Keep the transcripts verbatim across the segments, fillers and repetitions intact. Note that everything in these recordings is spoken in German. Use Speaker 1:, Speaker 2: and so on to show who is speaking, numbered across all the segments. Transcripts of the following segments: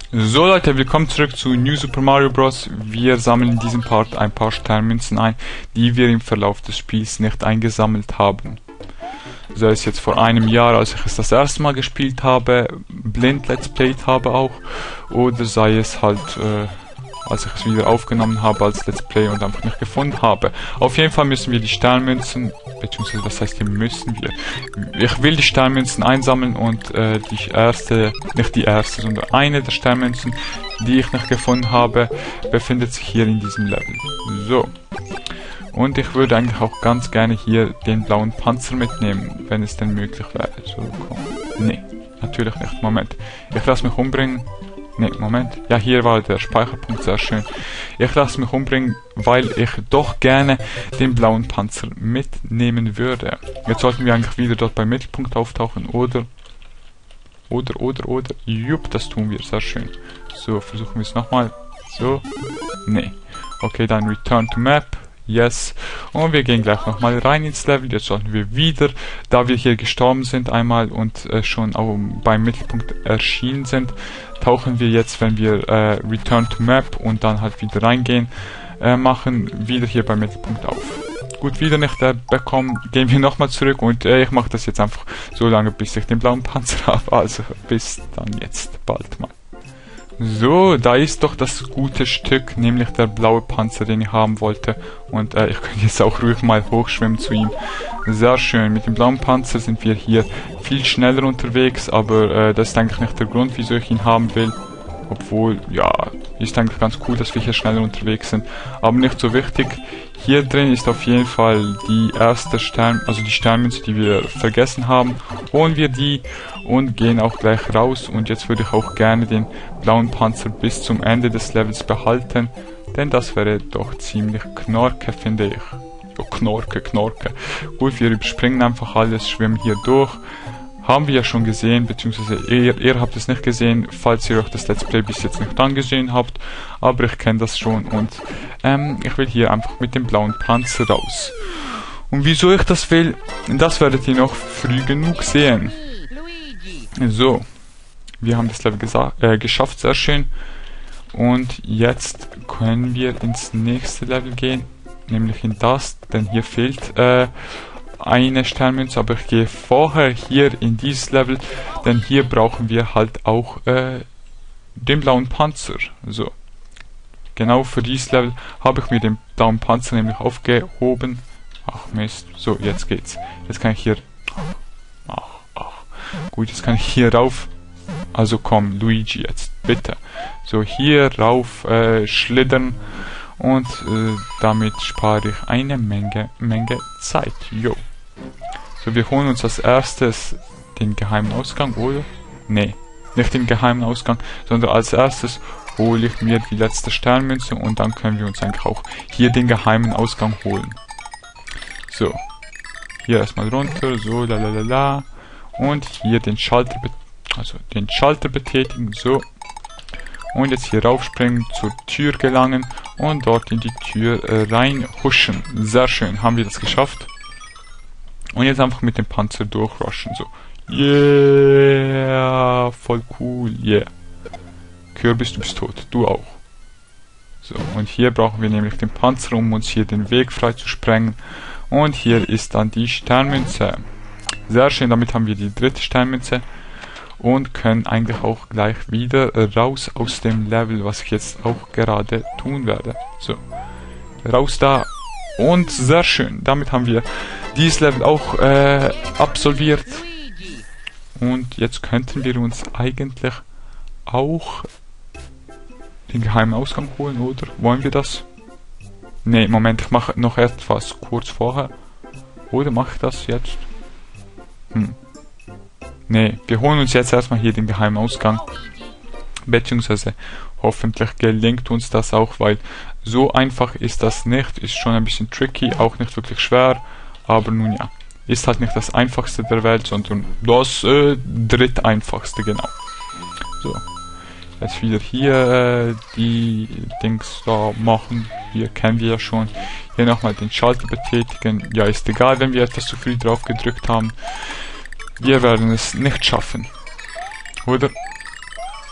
Speaker 1: So Leute, willkommen zurück zu New Super Mario Bros. Wir sammeln in diesem Part ein paar Sternmünzen ein, die wir im Verlauf des Spiels nicht eingesammelt haben. Sei es jetzt vor einem Jahr, als ich es das erste Mal gespielt habe, blind Let's Played habe auch, oder sei es halt, äh, als ich es wieder aufgenommen habe als Let's Play und einfach nicht gefunden habe. Auf jeden Fall müssen wir die Sternmünzen, beziehungsweise das heißt, hier müssen wir. Ich will die Sternmünzen einsammeln und äh, die erste, nicht die erste, sondern eine der Sternmünzen, die ich noch gefunden habe, befindet sich hier in diesem Level. So. Und ich würde eigentlich auch ganz gerne hier den blauen Panzer mitnehmen, wenn es denn möglich wäre. So, komm. Nee, natürlich nicht. Moment. Ich lasse mich umbringen. Ne, Moment. Ja, hier war der Speicherpunkt, sehr schön. Ich lasse mich umbringen, weil ich doch gerne den blauen Panzer mitnehmen würde. Jetzt sollten wir eigentlich wieder dort beim Mittelpunkt auftauchen, oder? Oder, oder, oder. Jupp, das tun wir, sehr schön. So, versuchen wir es nochmal. So. Ne. Okay, dann Return to Map. Yes. Und wir gehen gleich nochmal rein ins Level. Jetzt sollten wir wieder, da wir hier gestorben sind einmal und äh, schon auch beim Mittelpunkt erschienen sind, tauchen wir jetzt, wenn wir äh, Return to Map und dann halt wieder reingehen, äh, machen, wieder hier beim Mittelpunkt auf. Gut, wieder nicht äh, bekommen, gehen wir nochmal zurück und äh, ich mache das jetzt einfach so lange, bis ich den blauen Panzer habe. Also bis dann jetzt bald mal. So, da ist doch das gute Stück, nämlich der blaue Panzer, den ich haben wollte. Und äh, ich könnte jetzt auch ruhig mal hochschwimmen zu ihm. Sehr schön, mit dem blauen Panzer sind wir hier viel schneller unterwegs, aber äh, das ist eigentlich nicht der Grund, wieso ich ihn haben will. Obwohl, ja, ist eigentlich ganz cool, dass wir hier schneller unterwegs sind. Aber nicht so wichtig. Hier drin ist auf jeden Fall die erste Stern, also die Sternmünze, die wir vergessen haben. Holen wir die und gehen auch gleich raus. Und jetzt würde ich auch gerne den blauen Panzer bis zum Ende des Levels behalten. Denn das wäre doch ziemlich knorke, finde ich. Oh, knorke, knorke. Gut, wir überspringen einfach alles, schwimmen hier durch. Haben wir ja schon gesehen, beziehungsweise ihr, ihr habt es nicht gesehen, falls ihr euch das Let's Play bis jetzt nicht angesehen habt. Aber ich kenne das schon und ähm, ich will hier einfach mit dem blauen Panzer raus. Und wieso ich das will, das werdet ihr noch früh genug sehen. So, wir haben das Level äh, geschafft, sehr schön. Und jetzt können wir ins nächste Level gehen, nämlich in das, denn hier fehlt äh, eine Sternmünze, aber ich gehe vorher hier in dieses Level, denn hier brauchen wir halt auch äh, den blauen Panzer. So, genau für dieses Level habe ich mir den blauen Panzer nämlich aufgehoben. Ach Mist, so jetzt geht's. Jetzt kann ich hier, ach, ach, gut, jetzt kann ich hier rauf. Also komm, Luigi, jetzt bitte. So, hier rauf äh, schlittern. Und äh, damit spare ich eine Menge, Menge Zeit. Jo. So, wir holen uns als erstes den geheimen Ausgang, oder? Nee, nicht den geheimen Ausgang, sondern als erstes hole ich mir die letzte Sternmünze und dann können wir uns eigentlich auch hier den geheimen Ausgang holen. So, hier erstmal runter, so, lalalala. Und hier den Schalter, also den Schalter betätigen, so. Und jetzt hier raufspringen, zur Tür gelangen und dort in die Tür äh, rein huschen. Sehr schön, haben wir das geschafft. Und jetzt einfach mit dem Panzer durchrushen, so. Yeah, voll cool, yeah. Kürbis, du bist tot, du auch. So, und hier brauchen wir nämlich den Panzer, um uns hier den Weg frei zu sprengen. Und hier ist dann die Sternmünze. Sehr schön, damit haben wir die dritte Sternmünze. Und können eigentlich auch gleich wieder raus aus dem Level, was ich jetzt auch gerade tun werde. So, raus da. Und sehr schön, damit haben wir dieses Level auch äh, absolviert. Und jetzt könnten wir uns eigentlich auch den geheimen Ausgang holen, oder? Wollen wir das? Ne, Moment, ich mache noch etwas kurz vorher. Oder mache ich das jetzt? Hm. Ne, wir holen uns jetzt erstmal hier den geheimen Ausgang. Beziehungsweise hoffentlich gelingt uns das auch, weil so einfach ist das nicht. Ist schon ein bisschen tricky, auch nicht wirklich schwer. Aber nun ja, ist halt nicht das einfachste der Welt, sondern das äh, dritteinfachste, genau. So, jetzt wieder hier äh, die Dings da machen. Hier kennen wir ja schon. Hier nochmal den Schalter betätigen. Ja, ist egal, wenn wir etwas zu früh drauf gedrückt haben. Wir werden es nicht schaffen. Oder?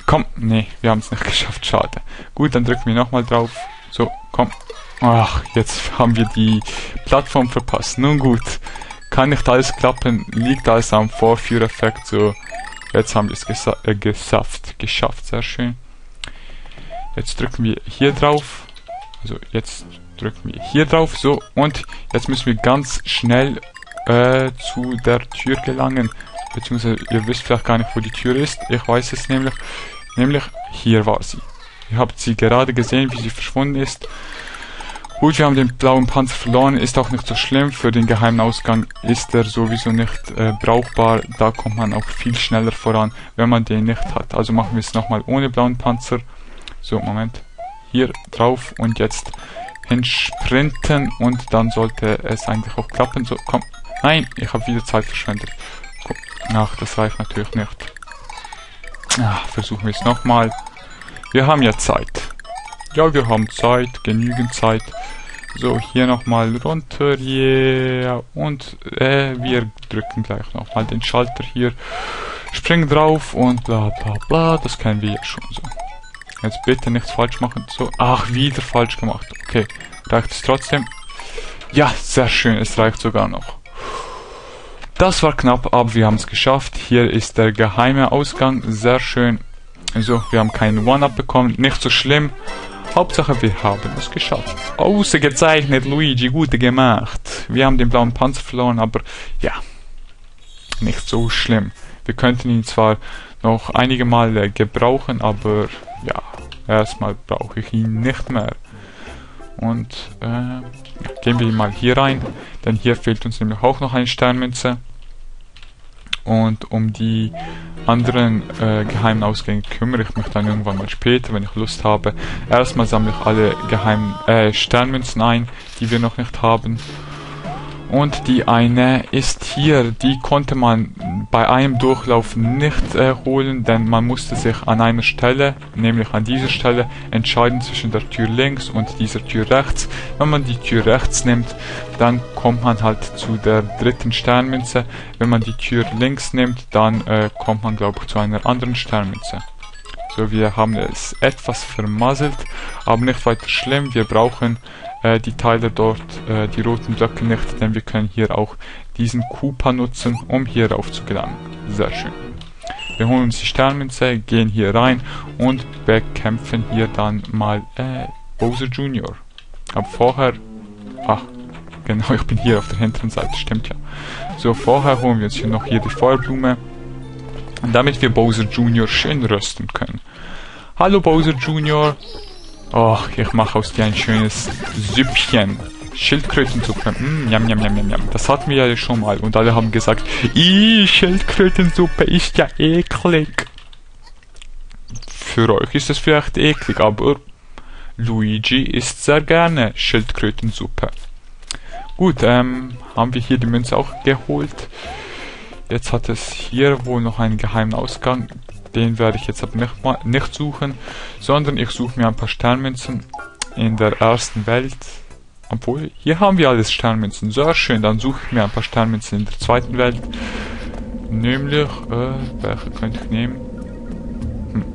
Speaker 1: Komm, nee, wir haben es nicht geschafft, schade. Gut, dann drücken wir nochmal drauf. So, komm. Ach, jetzt haben wir die Plattform verpasst. Nun gut, kann nicht alles klappen, liegt alles am Vorführeffekt. So, jetzt haben wir es gesa äh, gesafft, geschafft, sehr schön. Jetzt drücken wir hier drauf. Also jetzt drücken wir hier drauf, so, und jetzt müssen wir ganz schnell äh, zu der Tür gelangen. Beziehungsweise ihr wisst vielleicht gar nicht, wo die Tür ist. Ich weiß es nämlich. Nämlich hier war sie. Ihr habt sie gerade gesehen, wie sie verschwunden ist. Gut, wir haben den blauen Panzer verloren, ist auch nicht so schlimm. Für den geheimen Ausgang ist er sowieso nicht äh, brauchbar. Da kommt man auch viel schneller voran, wenn man den nicht hat. Also machen wir es nochmal ohne blauen Panzer. So, Moment. Hier drauf und jetzt hinsprinten und dann sollte es eigentlich auch klappen. So, komm. Nein, ich habe wieder Zeit verschwendet. Komm. Ach, das reicht natürlich nicht. Ach, versuchen wir es nochmal. Wir haben ja Zeit. Ja, wir haben Zeit, genügend Zeit. So, hier nochmal runter, yeah. Und äh, wir drücken gleich nochmal den Schalter hier. Springen drauf und bla bla bla. Das kennen wir ja schon so. Jetzt bitte nichts falsch machen. So, ach, wieder falsch gemacht. Okay, reicht es trotzdem? Ja, sehr schön, es reicht sogar noch. Das war knapp, aber wir haben es geschafft. Hier ist der geheime Ausgang, sehr schön. So, wir haben keinen One-Up bekommen, nicht so schlimm. Hauptsache, wir haben es geschafft. Ausgezeichnet, Luigi, gut gemacht. Wir haben den blauen Panzer verloren, aber ja, nicht so schlimm. Wir könnten ihn zwar noch einige Male gebrauchen, aber ja, erstmal brauche ich ihn nicht mehr. Und äh, gehen wir mal hier rein, denn hier fehlt uns nämlich auch noch eine Sternmünze. Und um die anderen äh, geheimen Ausgänge kümmere ich mich dann irgendwann mal später, wenn ich Lust habe. Erstmal sammle ich alle geheimen äh, Sternmünzen ein, die wir noch nicht haben. Und die eine ist hier, die konnte man bei einem Durchlauf nicht äh, holen, denn man musste sich an einer Stelle, nämlich an dieser Stelle, entscheiden zwischen der Tür links und dieser Tür rechts. Wenn man die Tür rechts nimmt, dann kommt man halt zu der dritten Sternmünze. Wenn man die Tür links nimmt, dann äh, kommt man, glaube ich, zu einer anderen Sternmünze. So, wir haben es etwas vermasselt, aber nicht weiter schlimm. Wir brauchen äh, die Teile dort, äh, die roten Blöcke nicht, denn wir können hier auch diesen Koopa nutzen, um hier rauf zu gelangen. Sehr schön. Wir holen uns die Sternmünze, gehen hier rein und bekämpfen hier dann mal äh, Bowser Junior Aber vorher... Ach, genau, ich bin hier auf der hinteren Seite, stimmt ja. So, vorher holen wir uns hier noch hier die Feuerblume, damit wir Bowser Junior schön rösten können. Hallo Bowser Junior Oh, ich mache aus dir ein schönes Süppchen. Schildkrötensuppe. Mm, jam, jam, jam, jam, jam. Das hatten wir ja schon mal. Und alle haben gesagt, Ih, Schildkrötensuppe ist ja eklig. Für euch ist es vielleicht eklig, aber Luigi isst sehr gerne Schildkrötensuppe. Gut, ähm, haben wir hier die Münze auch geholt. Jetzt hat es hier wohl noch einen geheimen Ausgang. Den werde ich jetzt aber nicht, mal, nicht suchen, sondern ich suche mir ein paar Sternmünzen in der ersten Welt. Obwohl, hier haben wir alles Sternmünzen. Sehr schön, dann suche ich mir ein paar Sternmünzen in der zweiten Welt. Nämlich, äh, welche könnte ich nehmen? Hm.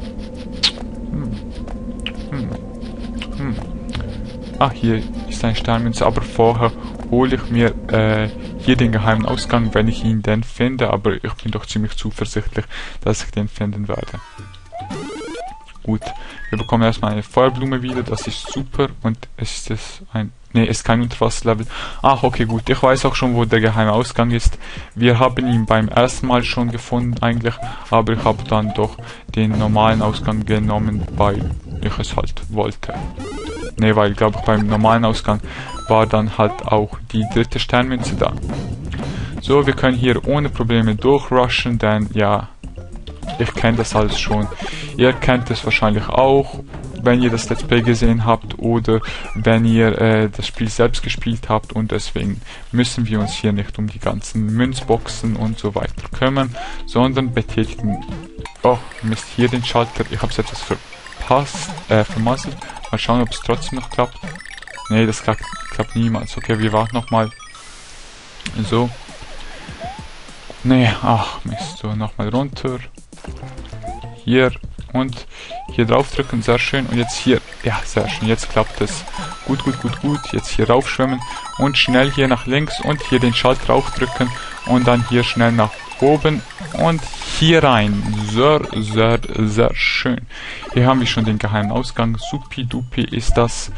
Speaker 1: Hm. Hm. Hm. Ah, hier ist eine Sternmünze, aber vorher hole ich mir äh, hier den geheimen Ausgang, wenn ich ihn denn finde, aber ich bin doch ziemlich zuversichtlich, dass ich den finden werde. Gut, wir bekommen erstmal eine Feuerblume wieder, das ist super, und ist es ein... Ne, ist kein Unterwasserlevel. Ach, okay, gut, ich weiß auch schon, wo der geheime Ausgang ist. Wir haben ihn beim ersten Mal schon gefunden eigentlich, aber ich habe dann doch den normalen Ausgang genommen, weil ich es halt wollte. Ne, weil, glaube ich, beim normalen Ausgang war dann halt auch die dritte Sternmünze da. So, wir können hier ohne Probleme durchrushen, denn ja, ich kenne das alles schon. Ihr kennt es wahrscheinlich auch, wenn ihr das Let's Play gesehen habt oder wenn ihr äh, das Spiel selbst gespielt habt, und deswegen müssen wir uns hier nicht um die ganzen Münzboxen und so weiter kümmern, sondern betätigen... Oh, Mist, hier den Schalter. Ich habe es etwas verpasst, äh, vermasselt. Mal schauen, ob es trotzdem noch klappt. Nee, das klappt, klappt niemals. Okay, wir warten nochmal. So. Nee, ach Mist. So, nochmal runter. Hier. und hier drauf drücken, sehr schön. Und jetzt hier, ja, sehr schön, jetzt klappt es. Gut, gut, gut, gut. Jetzt hier raufschwimmen und schnell hier nach links und hier den Schalter draufdrücken und dann hier schnell nach oben und hier rein. Sehr, sehr, sehr schön. Hier haben wir schon den geheimen Ausgang. Supi-dupi ist das.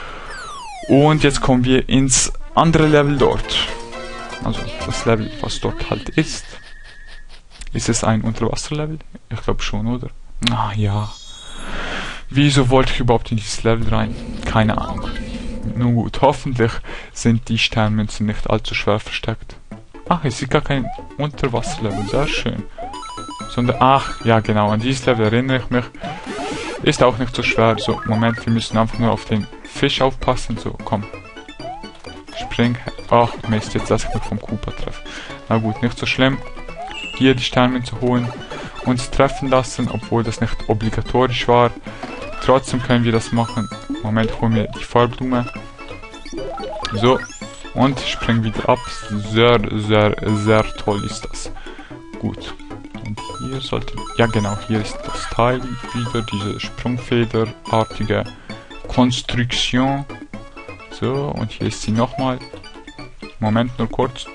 Speaker 1: Und jetzt kommen wir ins andere Level dort. Also das Level, was dort halt ist. Ist es ein Unterwasserlevel? Ich glaube schon, oder? Ah ja. Wieso wollte ich überhaupt in dieses Level rein? Keine Ahnung. Nun gut, hoffentlich sind die Sternmünzen nicht allzu schwer versteckt. Ach, es ist gar kein Unterwasserlevel, sehr schön. Sondern, ach, ja genau, an dieses Level erinnere ich mich. Ist auch nicht so schwer. So, Moment, wir müssen einfach nur auf den Fisch aufpassen. So, komm. Spring. Ach, Mist, jetzt lasse ich mich vom Koopa treffen. Na gut, nicht so schlimm. Hier die Sternmünze holen, uns treffen lassen, obwohl das nicht obligatorisch war. Trotzdem können wir das machen. Moment, holen wir die Feuerblume. So, und springen wieder ab. Sehr, sehr, sehr toll ist das. Gut. Und hier sollte... Ja genau, hier ist das Teil wieder, diese Sprungfederartige Konstruktion. So, und hier ist sie nochmal. Moment, nur kurz.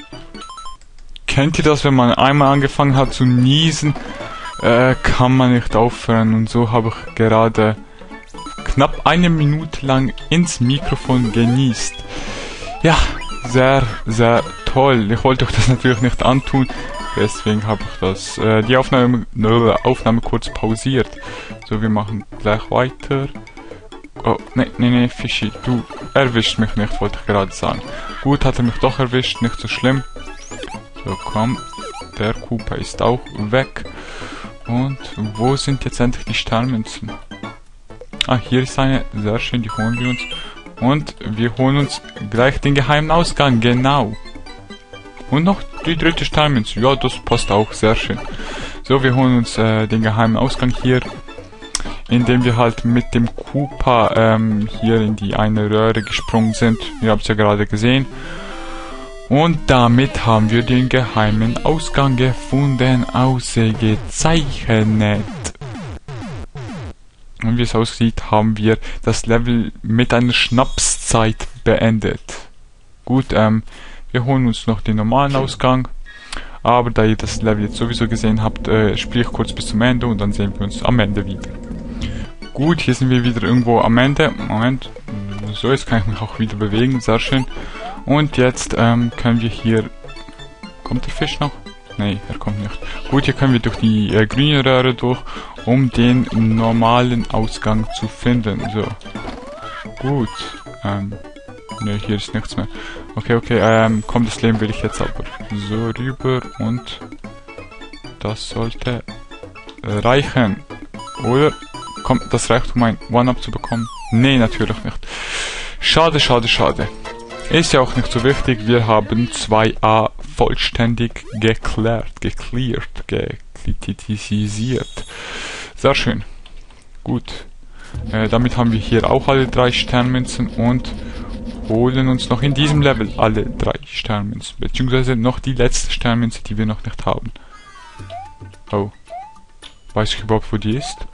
Speaker 1: Kennt ihr das, wenn man einmal angefangen hat zu niesen, äh, kann man nicht aufhören. Und so habe ich gerade knapp eine Minute lang ins Mikrofon genießt. Ja, sehr, sehr toll. Ich wollte euch das natürlich nicht antun. Deswegen habe ich das, äh, die Aufnahme, äh, Aufnahme kurz pausiert. So, wir machen gleich weiter. Oh, ne, ne, ne, Fischi, du erwischt mich nicht, wollte ich gerade sagen. Gut, hat er mich doch erwischt, nicht so schlimm. So, komm, der Koopa ist auch weg. Und wo sind jetzt endlich die Sternmünzen? Ah, hier ist eine, sehr schön, die holen wir uns. Und wir holen uns gleich den geheimen Ausgang, genau. Und noch die dritte Sternmünze, ja, das passt auch, sehr schön. So, wir holen uns äh, den geheimen Ausgang hier, indem wir halt mit dem Koopa ähm, hier in die eine Röhre gesprungen sind. Ihr habt es ja gerade gesehen. Und damit haben wir den geheimen Ausgang gefunden, ausgezeichnet. Und wie es aussieht, haben wir das Level mit einer Schnapszeit beendet. Gut, ähm, wir holen uns noch den normalen Ausgang. Aber da ihr das Level jetzt sowieso gesehen habt, äh, spiele ich kurz bis zum Ende und dann sehen wir uns am Ende wieder. Gut, hier sind wir wieder irgendwo am Ende. Moment, so, jetzt kann ich mich auch wieder bewegen, sehr schön. Und jetzt ähm, können wir hier... Kommt der Fisch noch? Nee, er kommt nicht. Gut, hier können wir durch die äh, grüne Röhre durch, um den normalen Ausgang zu finden. So. Gut. Ähm... Ne, hier ist nichts mehr. Okay, okay, ähm, komm, das Leben will ich jetzt aber. So, rüber und... Das sollte... Äh, reichen. Oder? Komm, das reicht, um ein One-Up zu bekommen? Nee, natürlich nicht. Schade, schade, schade. Ist ja auch nicht so wichtig, wir haben zwei a vollständig geklärt, geklärt, gekritisiert. Sehr schön. Gut. Äh, damit haben wir hier auch alle drei Sternmünzen und holen uns noch in diesem Level alle drei Sternmünzen. Beziehungsweise noch die letzte Sternmünze, die wir noch nicht haben. Oh. Weiß ich überhaupt, wo die ist?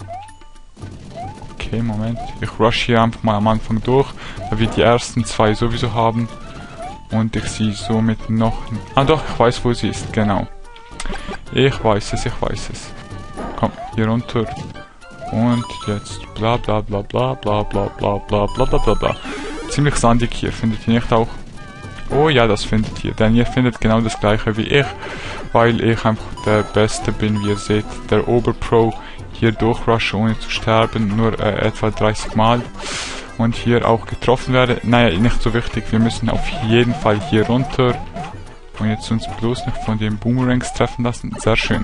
Speaker 1: Okay, Moment. Ich rush hier einfach mal am Anfang durch, da wir die ersten zwei sowieso haben. Und ich sie somit noch... Ah doch, ich weiß, wo sie ist, genau. Ich weiß es, ich weiß es. Komm, hier runter. Und jetzt bla bla bla bla bla bla bla bla bla bla bla bla. Ziemlich sandig hier, findet ihr nicht auch? Oh ja, das findet ihr, denn ihr findet genau das gleiche wie ich, weil ich einfach der Beste bin, wie ihr seht, der Oberpro. Hier durchrushe ohne zu sterben, nur äh, etwa dreißig Mal. Und hier auch getroffen werde. Naja, nicht so wichtig, wir müssen auf jeden Fall hier runter. Und jetzt uns bloß nicht von den Boomerangs treffen lassen. Sehr schön.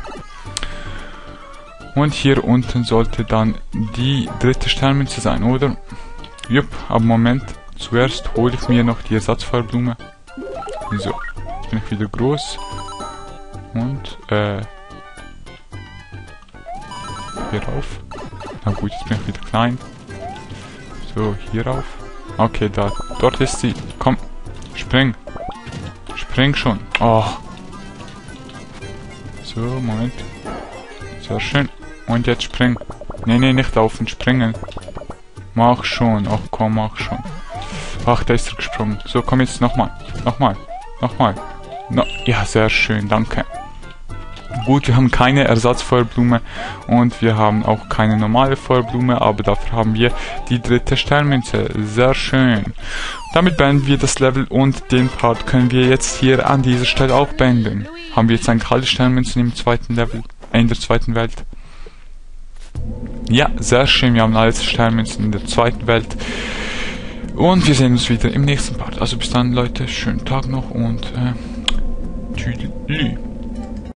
Speaker 1: Und hier unten sollte dann die dritte Sternmünze sein, oder? Jupp, aber Moment. Zuerst hole ich mir noch die Ersatzfeuerblume. So, jetzt bin ich wieder groß. Und, äh... hier rauf. Na gut, jetzt bin ich wieder klein. So, hier rauf. Okay, da. Dort ist sie. Komm. Spring. Spring schon. Oh. So, Moment. Sehr schön. Und jetzt spring. Nee, nee, nicht laufen, springen. Mach schon. Ach komm, mach schon. Ach, da ist er gesprungen. So, komm jetzt nochmal. Nochmal. Nochmal. No. Ja, sehr schön, danke. Gut, wir haben keine Ersatzfeuerblume und wir haben auch keine normale Feuerblume, aber dafür haben wir die dritte Sternmünze. Sehr schön. Damit beenden wir das Level und den Part können wir jetzt hier an dieser Stelle auch beenden. Haben wir jetzt eigentlich alle Sternmünzen im zweiten Level, äh, in der zweiten Welt? Ja, sehr schön, wir haben alle Sternmünzen in der zweiten Welt. Und wir sehen uns wieder im nächsten Part. Also bis dann, Leute, schönen Tag noch und äh, tschüss.